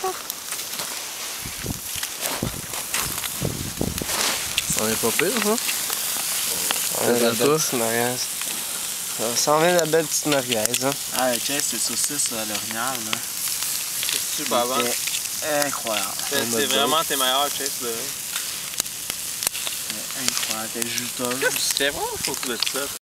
Ça est pas pire, ça? La belle petite merguez. Ça s'en vient la belle petite merguez, hein? Ah, tiens, c'est saucisse à l'orignal, là. C'est super bon. Incroyable. C'est vraiment tes meilleurs, Chase, là. Incroyable, t'es juteuse. C'était vraiment faux de ça.